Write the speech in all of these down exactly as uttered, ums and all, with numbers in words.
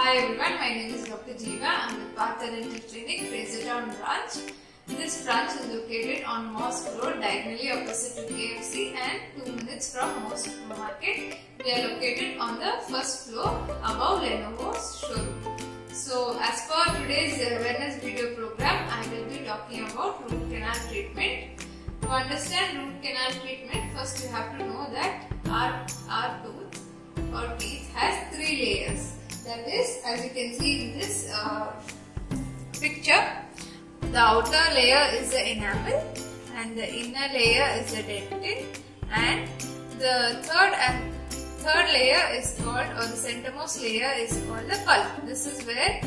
Hi everyone, my name is Doctor Jeeva. I am with Partha Dental Clinic, Frasertown branch. This branch is located on Mosque Road, diagonally opposite to K F C and two minutes from Mosque Supermarket. We are located on the first floor above Lenovo's showroom. So as per today's awareness video program, I will be talking about root canal treatment. To understand root canal treatment, first you have to know that our, our tooth or teeth has three layers. That is, as you can see in this uh, picture, the outer layer is the enamel and the inner layer is the dentin, and the third and third layer is called, or the centermost layer is called the pulp. This is where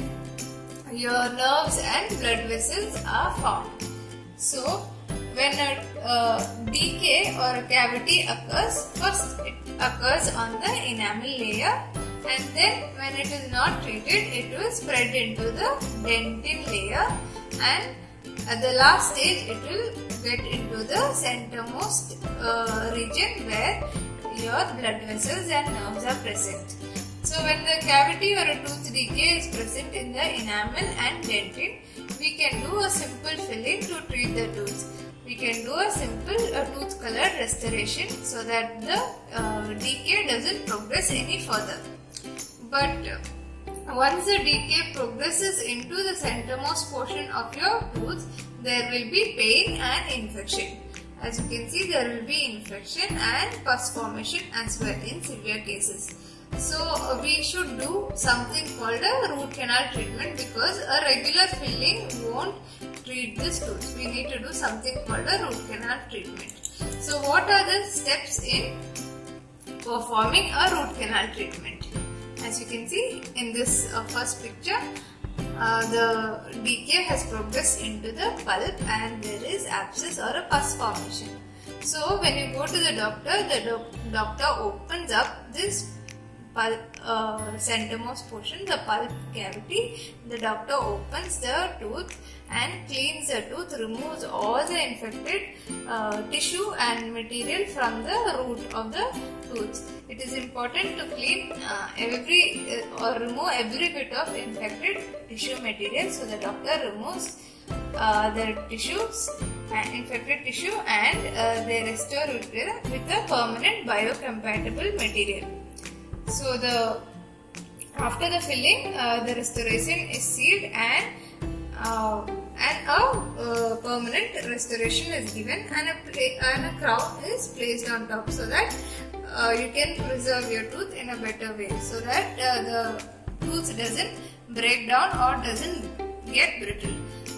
your nerves and blood vessels are found. So when a uh, decay or a cavity occurs, first it occurs on the enamel layer, and then when it is not treated, it will spread into the dentin layer, and at the last stage it will get into the centermost uh, region where your blood vessels and nerves are present. So when the cavity or a tooth decay is present in the enamel and dentin, we can do a simple filling to treat the tooth. We can do a simple uh, tooth color restoration so that the uh, decay doesn't progress any further. But uh, once the decay progresses into the centermost portion of your tooth, there will be pain and infection. As you can see, there will be infection and pus formation as well in severe cases. So uh, we should do something called a root canal treatment, because a regular filling won't treat this tooth. We need to do something called a root canal treatment. So what are the steps in performing a root canal treatment? As you can see in this uh, first picture, uh, the decay has progressed into the pulp and there is abscess or a pus formation. So when you go to the doctor, the doc doctor opens up this pulp, uh, centermost portion, the pulp cavity. The doctor opens the tooth and cleans the tooth, removes all the infected uh, tissue and material from the root of the tooth. It is important to clean uh, every uh, or remove every bit of infected tissue material. So the doctor removes uh, the tissues and infected tissue and uh, they restore it with a permanent biocompatible material. So the after the filling, uh, the restoration is sealed and uh, and a uh, permanent restoration is given, and a, and a crown is placed on top so that uh, you can preserve your tooth in a better way, so that uh, the tooth doesn't break down or doesn't get brittle.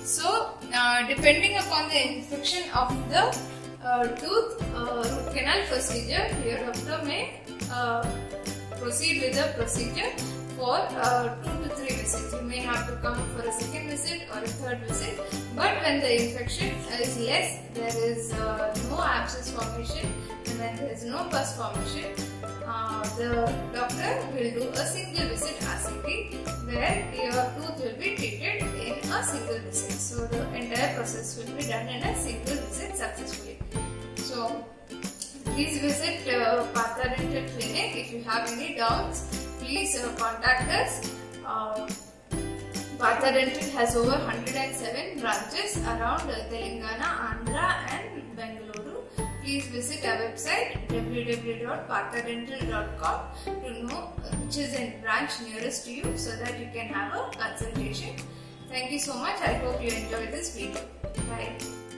So uh, depending upon the infection of the uh, tooth uh, root canal procedure, your doctor may uh, proceed with the procedure for uh, two to three visits. You may have to come for a second visit or a third visit. But when the infection is less, there is uh, no abscess formation, and when there is no pus formation, uh, the doctor will do a single visit R C T, where your tooth will be treated in a single visit. So the entire process will be done in a single visit successfully. So please visit uh, Partha Dental Clinic. If you have any doubts, please uh, contact us. Uh, Partha Dental has over one hundred seven branches around uh, Telangana, Andhra and Bangalore. Please visit our website w w w dot partha dental dot com to know which is the branch nearest to you, so that you can have a consultation. Thank you so much. I hope you enjoyed this video. Bye.